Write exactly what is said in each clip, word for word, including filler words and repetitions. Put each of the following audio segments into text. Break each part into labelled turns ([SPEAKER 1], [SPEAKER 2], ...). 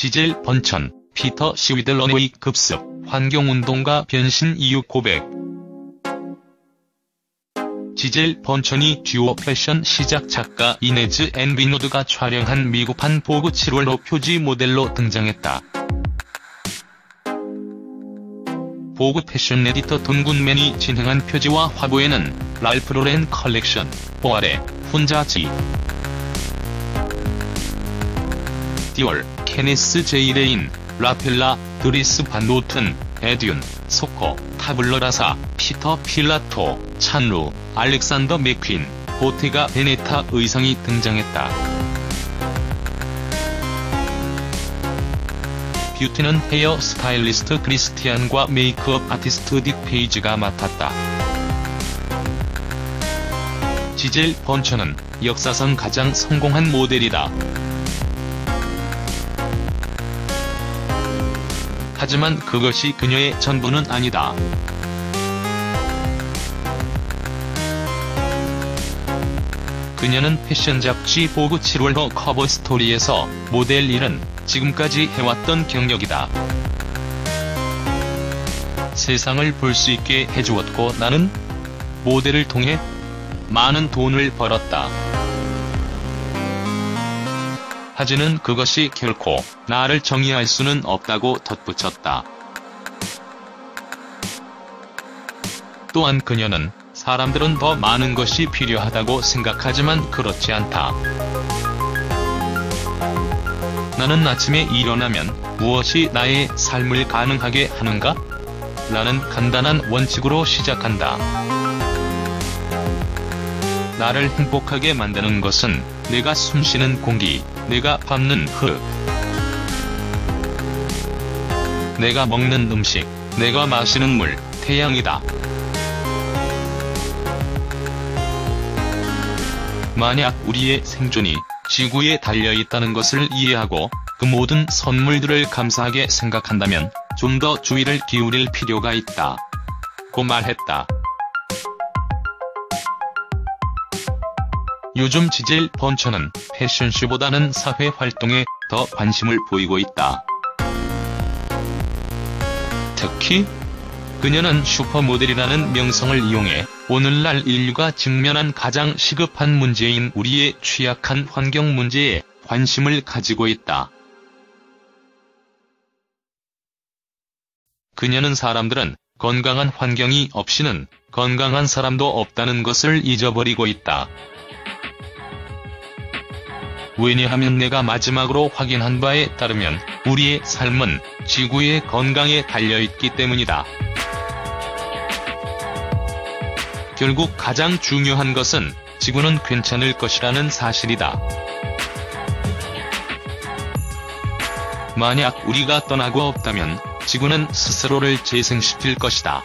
[SPEAKER 1] 지젤 번천, 피터 시위드 런웨이 급습, 환경운동가 변신 이유 고백. 지젤 번천이 듀오 패션 시작 작가 이네즈 앤 비노드가 촬영한 미국판 보그 칠월호 표지 모델로 등장했다. 보그 패션 에디터 돈군맨이 진행한 표지와 화보에는 랄프 로렌 컬렉션, 보아레, 훈자지, 디올, 케네스 제이 레인, 라펠라, 드리스 반 노튼, 에듀언, 소코, 타블러라사, 피터 필라토, 찬루, 알렉산더 맥퀸, 보테가 베네타 의상이 등장했다. 뷰티는 헤어 스타일리스트 크리스티안과 메이크업 아티스트 딕 페이지가 맡았다. 지젤 번천은 역사상 가장 성공한 모델이다. 하지만 그것이 그녀의 전부는 아니다. 그녀는 패션 잡지 보그 칠월호 커버 스토리에서 모델 일은 지금까지 해왔던 경력이다. 세상을 볼 수 있게 해주었고 나는 모델을 통해 많은 돈을 벌었다. 하지는 그것이 결코 나를 정의할 수는 없다고 덧붙였다. 또한 그녀는 사람들은 더 많은 것이 필요하다고 생각하지만 그렇지 않다. 나는 아침에 일어나면 무엇이 나의 삶을 가능하게 하는가? 라는 간단한 원칙으로 시작한다. 나를 행복하게 만드는 것은 내가 숨쉬는 공기, 내가 밟는 흙, 내가 먹는 음식, 내가 마시는 물, 태양이다. 만약 우리의 생존이 지구에 달려있다는 것을 이해하고 그 모든 선물들을 감사하게 생각한다면 좀 더 주의를 기울일 필요가 있다. 고 말했다. 요즘 지젤 번천은 패션쇼보다는 사회활동에 더 관심을 보이고 있다. 특히 그녀는 슈퍼모델이라는 명성을 이용해 오늘날 인류가 직면한 가장 시급한 문제인 우리의 취약한 환경 문제에 관심을 가지고 있다. 그녀는 사람들은 건강한 환경이 없이는 건강한 사람도 없다는 것을 잊어버리고 있다. 왜냐하면 내가 마지막으로 확인한 바에 따르면 우리의 삶은 지구의 건강에 달려있기 때문이다. 결국 가장 중요한 것은 지구는 괜찮을 것이라는 사실이다. 만약 우리가 떠나고 없다면 지구는 스스로를 재생시킬 것이다.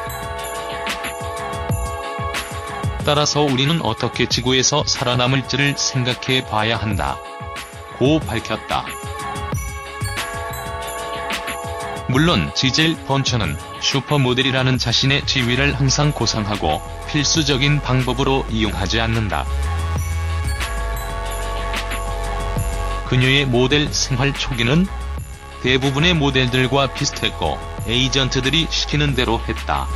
[SPEAKER 1] 따라서 우리는 어떻게 지구에서 살아남을지를 생각해 봐야 한다. 고 밝혔다. 물론 지젤 번천은 슈퍼모델이라는 자신의 지위를 항상 고상하고 필수적인 방법으로 이용하지 않는다. 그녀의 모델 생활 초기는 대부분의 모델들과 비슷했고 에이전트들이 시키는 대로 했다.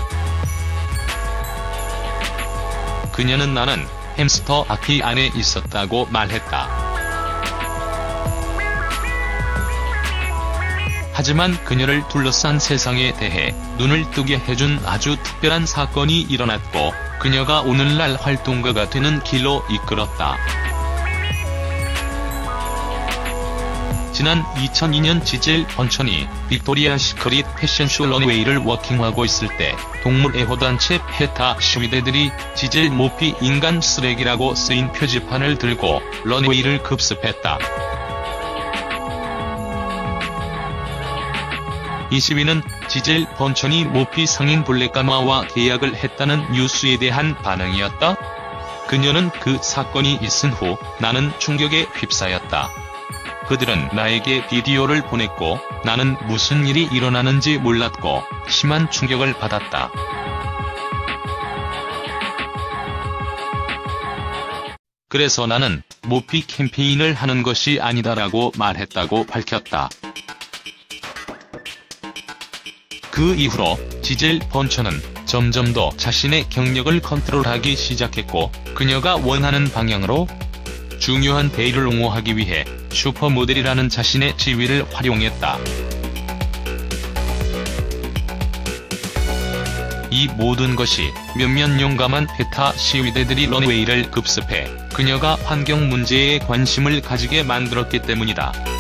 [SPEAKER 1] 그녀는 나는 햄스터 바퀴 안에 있었다고 말했다. 하지만 그녀를 둘러싼 세상에 대해 눈을 뜨게 해준 아주 특별한 사건이 일어났고 그녀가 오늘날 활동가가 되는 길로 이끌었다. 지난 이천이 년 지젤 번천이 빅토리아 시크릿 패션쇼 런웨이를 워킹하고 있을 때 동물 애호단체 페타 시위대들이 지젤 모피 인간 쓰레기라고 쓰인 표지판을 들고 런웨이를 급습했다. 이 시위는 지젤 번천이 모피 상인 블랙가마와 계약을 했다는 뉴스에 대한 반응이었다. 그녀는 그 사건이 있은 후 나는 충격에 휩싸였다. 그들은 나에게 비디오를 보냈고 나는 무슨 일이 일어나는지 몰랐고 심한 충격을 받았다. 그래서 나는 모피 캠페인을 하는 것이 아니다라고 말했다고 밝혔다. 그 이후로 지젤 번처는 점점 더 자신의 경력을 컨트롤하기 시작했고, 그녀가 원하는 방향으로 중요한 대의를 옹호하기 위해 슈퍼모델이라는 자신의 지위를 활용했다. 이 모든 것이 몇몇 용감한 페타 시위대들이 런웨이를 급습해 그녀가 환경 문제에 관심을 가지게 만들었기 때문이다.